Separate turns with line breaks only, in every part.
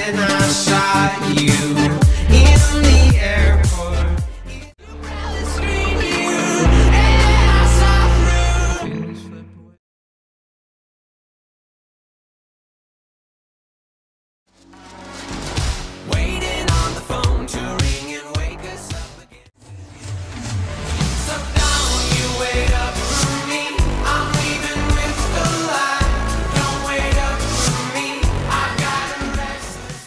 when I shot you in the airport. Screen you and I saw through. Waiting on the phone to ring and wake us up again. So don't you wait up for me, I'm leaving with the light. Don't wait up for me, I've got a restless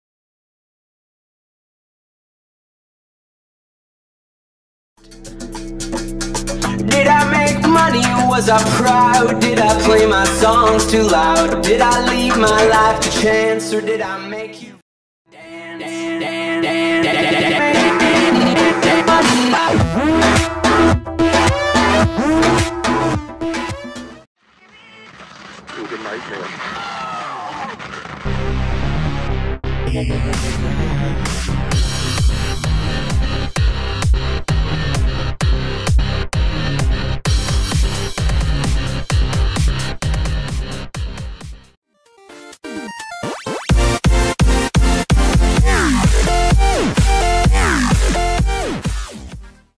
mind. Did I make money? Was I proud? Did I play my songs too loud? Did I leave my life to chance, or did I make you
Good nightmare.